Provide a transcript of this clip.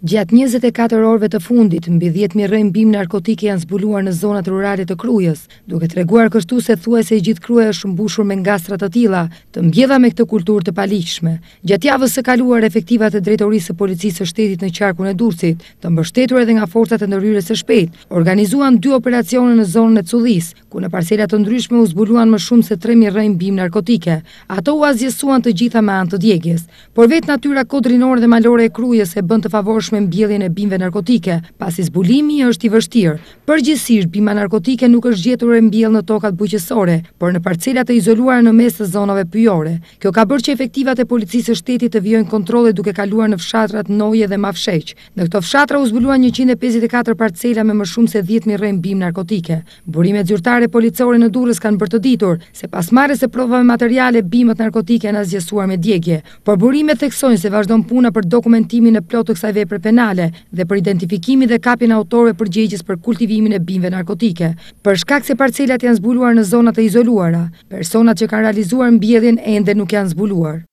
Gjatë 24 orëve të fundit, mbi 10.000 rrëmë bimë narkotike janë zbuluar në zonat rurale të Krujës, duke treguar kështu se thuajse gjithë Kruja është mbushur me ngastra të tilla, të mbjedha me këtë kulturë të paligjshme. Gjatë javës së kaluar, efektivat e drejtorisë së policisë së shtetit në qarkun e Durrësit, të mbështetur edhe nga forcat e ndërhyrjes së shpejtë, organizuan 2 operacione në zonën e Cullisë, ku në parcela të ndryshme u zbuluan më shumë se 3.000 rrëmë bimë narkotike. Ato u azgjesuan të gjitha me anë të djegjes, por vetë natyra kodrinore dhe malore e Krujës e bën të favorshme me mbjelljen e bimëve narkotike, pasi zbulimi është i vështirë. Përgjithsisht, bima narkotike nuk është gjetur e mbjellë në tokat bujqësore, por në parcela të izoluara në mes të zonave pyjore. Kjo ka bërë që efektivat e policisë së shtetit të vijojnë kontrolle duke kaluar në fshatrat Noje dhe Mafsheq. Në këto fshatra u zbuluan 154 parcela me më shumë se 10.000 rrëmë bimë narkotike. Burimet zyrtare policore në Durrës kanë bërë të ditur se pas marrjes së provave materiale, bimët narkotike janë azgjesuar me djegje, por burimet theksojnë se vazhdon puna për dokumentimin e plotë të kësaj vepre penale dhe për identifikimin dhe kapjen e autorëve përgjegjës për kultivimin e bimëve narkotike. Për shkak se parcelat janë zbuluar në zonat e izoluara, personat që kanë realizuar mbjelljen ende nuk janë zbuluar.